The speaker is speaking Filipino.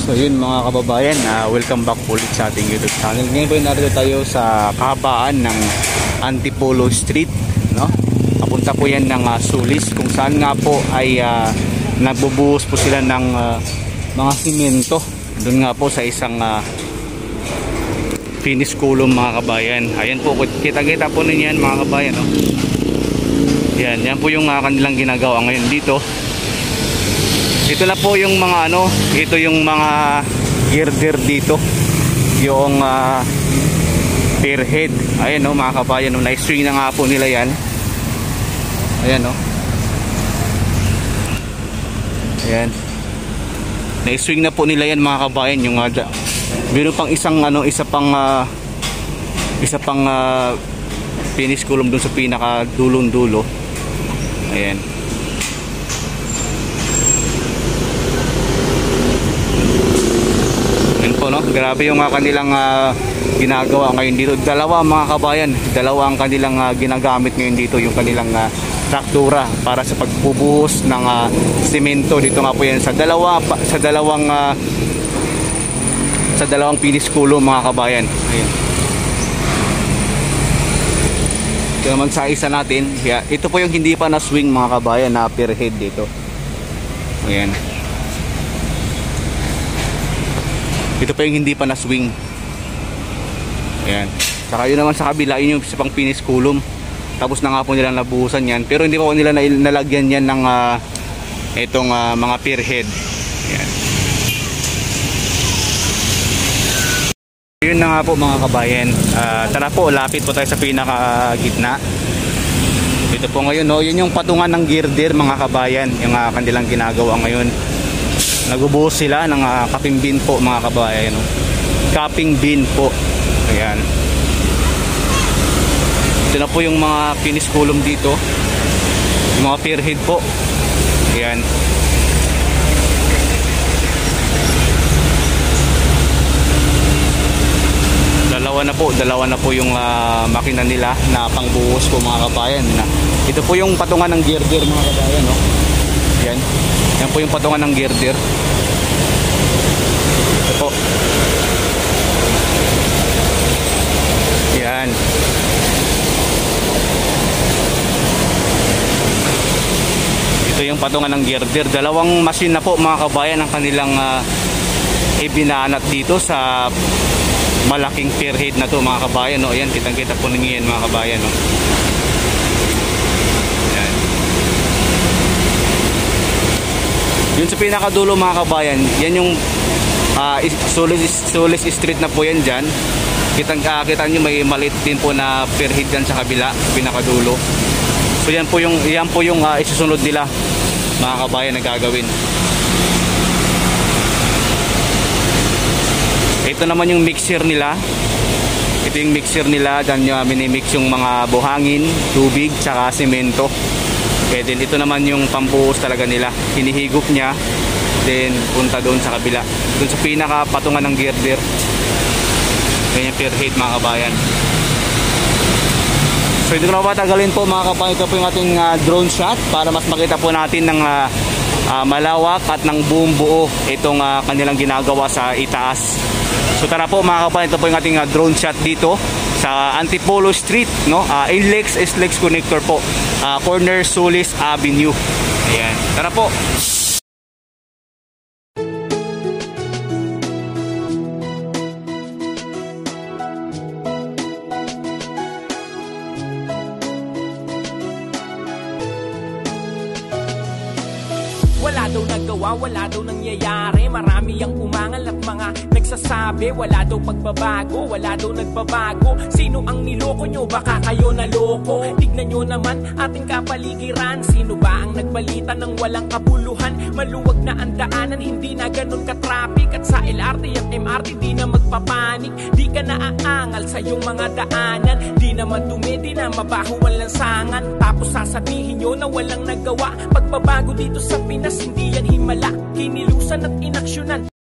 So yun mga kababayan, welcome back ulit sa ating YouTube channel. Ngayon po narito tayo sa kahabaan ng Antipolo Street, no? Papunta po yan ng Sulis, kung saan nga po ay nagbubuhos po sila ng mga simento. Doon nga po sa isang finish column mga kabayan. Ayan po, kita-kita po ninyo yan mga kabayan, no? Yan po yung kanilang ginagawa ngayon dito. Ito na po yung mga ito yung mga girder dito. Yung spearhead. Ayan no mga kabayan, no, na-string na nga po nila yan. Ayan no. Ayan. Na-string na po nila yan mga kabayan, yung meron pang isang isa pang finish column dun sa pinaka dulong dulo. Ayan. No? Grabe yung kanilang ginagawa ngayon dito. Dalawa mga kabayan, dalawa ang kanilang ginagamit ngayon dito, yung kanilang traktura para sa pagbubuhos ng simento. Dito nga po yan sa dalawang finish column mga kabayan. Ayan. Ito naman sa isa natin, ito po yung hindi pa na swing mga kabayan, na spearhead dito. Ayan. Ito pa yung hindi pa na swing. Ayan. Saka yun naman sa kabila, yun yung isa pang finish column. Tapos na nga po nila nabuhusan yan. Pero hindi pa po nila nalagyan yan ng itong mga spearhead. Ayan. Yun na nga po mga kabayan. Tara po, lapit po tayo sa pinaka gitna. Ito po ngayon, no? Yun yung patungan ng girder mga kabayan. Yung kanilang ginagawa ngayon. Nagbubuhos sila ng cupping bin po mga kabayan, no? Cupping bin po. Ayan. Ito na po yung mga finish column dito. Yung mga spearhead po. Ayan. Dalawa na po yung makina nila na pangbuhos po mga kabayan. Ito po yung patungan ng girder mga kabayan, no? Ayan. Yan po yung patungan ng girder. Ito po. Yan. Ito yung patungan ng girder. Dalawang machine na po mga kabayan ang kanilang ibinaanat dito sa malaking spearhead na to mga kabayan, no? Ayan, kitang-kita po ninyo yan mga kabayan, no? Yun sa pinakadulo mga kabayan, yan yung Sulis Street na po yan dyan. Kita nyo may maliit din po na spearhead dyan sa kabila, pinakadulo. So yan po yung isusunod nila mga kabayan na gagawin. Ito naman yung mixer nila. Ito yung mixer nila, dyan yung minimix yung mga buhangin, tubig, tsaka semento. Okay, then ito naman yung pambuhos talaga nila. Hinihigop niya, then punta doon sa kabila. Doon sa pinaka patungan ng girder. Ganyan spearhead mga kabayan. So hindi ko na patagalin po mga kabayan. Ito po yung ating drone shot para mas makita po natin ng malawak at ng buong buo itong kanilang ginagawa sa itaas. So tara po mga kabayan, ito po yung ating drone shot dito sa Antipolo Street, no? NLEX SLEX connector po, corner Sulis Avenue. Ayan, tara po. Wala daw nagawa, wala daw nangyayari. Marami ang umangal at mga nagsasabi wala daw pagbabago, wala daw nagbabago. Sino ang niloko nyo? Baka kayo naloko. Tignan nyo naman ating kapaligiran. Sino ba ang nagbalita ng walang kabuluhan? Maluwag na ang daanan, hindi na ganun ka-traffic. At sa LRT at MRT di na magpapanik. Di ka naaangal sa iyong mga daanan. Di naman dumi, di na mabaho ang lansangan. Tapos sasabihin nyo na walang nagawa. Pagbabago dito sa Pinas, hindi yan himala. Kinilusan at inaksyonan.